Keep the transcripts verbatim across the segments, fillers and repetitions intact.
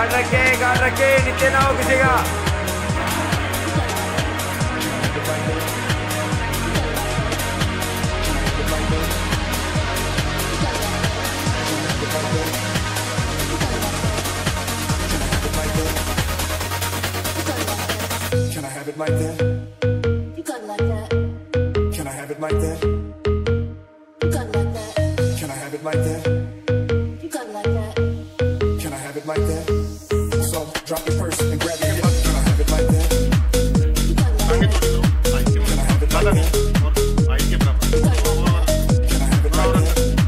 गाड़ रखे गाड़ रखे नीचे ना हो किसी का। Can I have it like that? You got it like that. Can I have it like that? You got it like that. Can I have it like that? You got it like that. Can I have it like that? So drop your purse and grab your hip. Can I have it like that? You got it like that. Can I have it like that? Can I have it like that? Can I have it like that?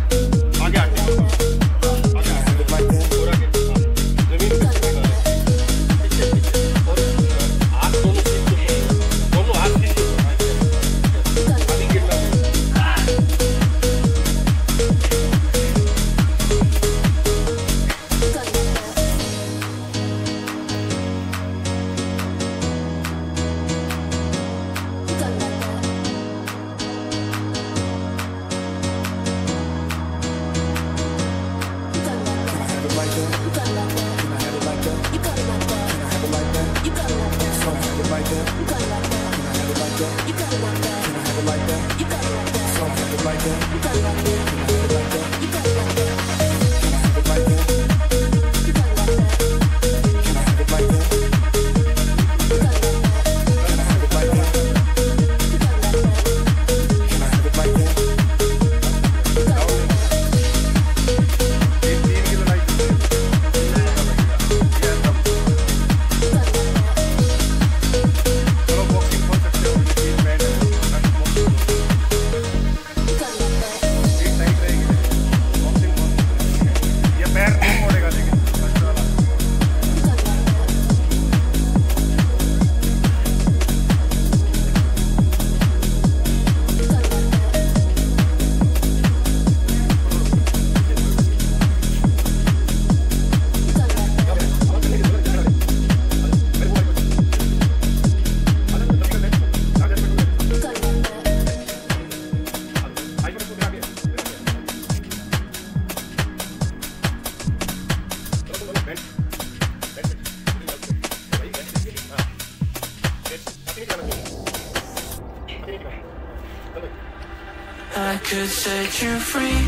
I could set you free,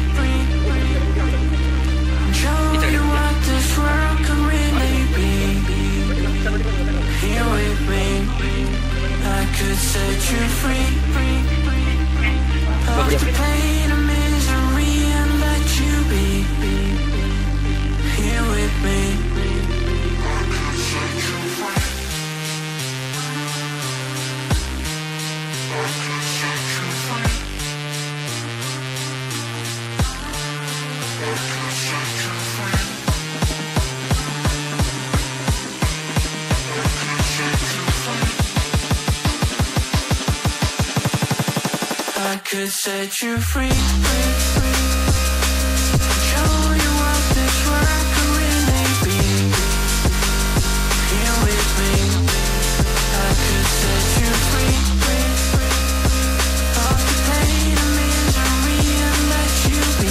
show you what this world could really be. Here with me, I could set you free of the pain and misery and let you be. Here with me, I could set you free. I could set you free. I could set you free, free, free. Show you what this world could really be. Here with me, I could set you free, free, free. Of the pain and misery and let you be.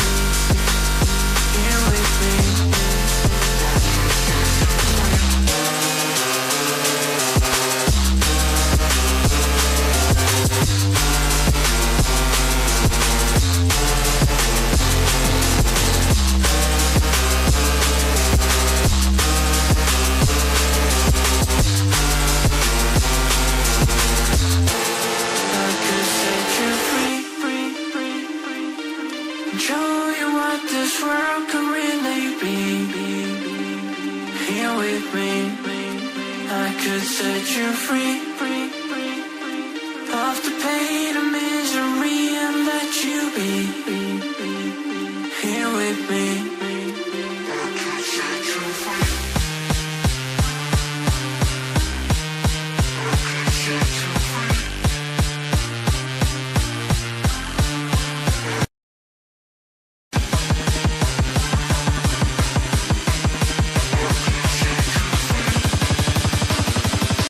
Here with me. Show you what this world could really be. Here with me, I could set you free of the pain.